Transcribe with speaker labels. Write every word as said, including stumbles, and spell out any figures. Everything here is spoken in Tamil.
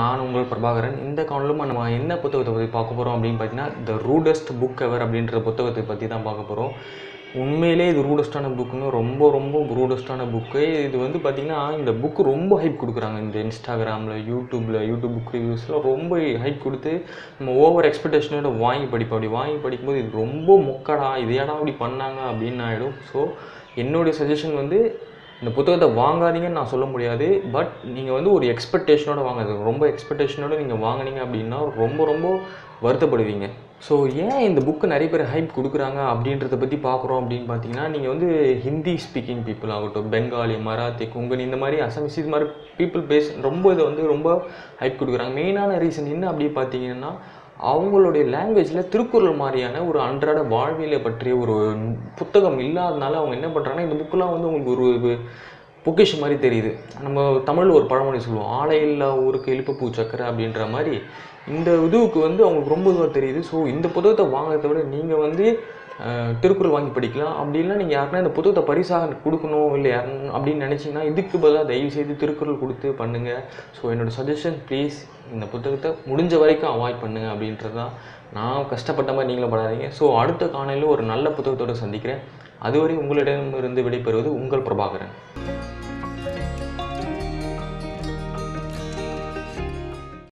Speaker 1: நான் உங்கள் பிரபாகரன். இந்த காணொளியில் நம்ம என்ன புத்தகத்தை பற்றி பார்க்க போகிறோம் அப்படின்னு பார்த்தீங்கன்னா, த ரூடஸ்ட் புக் எவர் அப்படின்ற புத்தகத்தை பற்றி தான் பார்க்க போகிறோம். உண்மையிலே இது ரூடஸ்டான புக்குன்னு ரொம்ப ரொம்ப ரூடஸ்டான புக்கு. இது வந்து பார்த்திங்கன்னா, இந்த புக்கு ரொம்ப ஹைப் கொடுக்குறாங்க. இந்த இன்ஸ்டாகிராமில், யூடியூப்பில், யூடியூப் புக் ரிவ்யூஸில் ரொம்ப ஹைப் கொடுத்து நம்ம ஓவர் எக்ஸ்பெக்டேஷனோட வாங்கி படிப்போம். அப்படி வாங்கி படிக்கும்போது இது ரொம்ப மொக்கடா, இது ஏடா அப்படி பண்ணாங்க அப்படின்னு ஆகிடும். ஸோ என்னுடைய சஜஷன் வந்து, இந்த புத்தகத்தை வாங்காதீங்கன்னு நான் சொல்ல முடியாது. பட் நீங்கள் வந்து ஒரு எக்ஸ்பெக்டேஷனோடு வாங்குறது, ரொம்ப எக்ஸ்பெக்டேஷனோடு நீங்கள் வாங்கினீங்க அப்படின்னா ரொம்ப ரொம்ப வருத்தப்படுவீங்க. ஸோ ஏன் இந்த புக்கு நிறைய பேர் ஹைப் கொடுக்குறாங்க அப்படின்றத பற்றி பார்க்குறோம் அப்படின்னு பார்த்தீங்கன்னா, நீங்கள் வந்து ஹிந்தி ஸ்பீக்கிங் பீப்புள் ஆகட்டும், பெங்காலி, மராத்தி, கொங்கனி, இந்த மாதிரி அசாமிஸ், இது மாதிரி பீப்புள் பேஸ் ரொம்ப இதை வந்து ரொம்ப ஹைப் கொடுக்குறாங்க. மெயினான ரீசன் என்ன அப்படி பார்த்தீங்கன்னா, அவங்களுடைய லாங்குவேஜில் திருக்குறள் மாதிரியான ஒரு அன்றாட வாழ்வியலை பற்றிய ஒரு புத்தகம் இல்லாதனால அவங்க என்ன பண்ணுறாங்கன்னா, இந்த புக்கெலாம் வந்து உங்களுக்கு ஒரு பொக்கிஷம் மாதிரி தெரியுது. நம்ம தமிழில் ஒரு பழமொழி சொல்லுவோம், ஆலை இல்லா ஊருக்கு இழுப்புப்பூ சக்கரை அப்படின்ற மாதிரி இந்த இதுவுக்கு வந்து அவங்களுக்கு ரொம்ப இதுவாக தெரியுது. ஸோ இந்த புத்தகத்தை வாங்குறத விட நீங்கள் வந்து திருக்குறள் வாங்கி படிக்கலாம். அப்படி இல்லை நீங்கள் யாருன்னா இந்த புத்தகத்தை பரிசாக கொடுக்கணும் இல்லை யாரு அப்படின்னு நினச்சிங்கன்னா, இதுக்கு பதிலாக தயவு செய்து திருக்குறள் கொடுத்து பண்ணுங்கள். ஸோ என்னோடய சஜஷன், ப்ளீஸ் இந்த புத்தகத்தை முடிஞ்ச வரைக்கும் அவாய்ட் பண்ணுங்கள் அப்படின்றது தான். நான் கஷ்டப்பட்ட மாதிரி நீங்களும் படாதீங்க. ஸோ அடுத்த காணொளியில் ஒரு நல்ல புத்தகத்தோடு சந்திக்கிறேன். அதுவரை உங்களிடமிருந்து விடைபெறுவது உங்கள் பிரபாகரன்.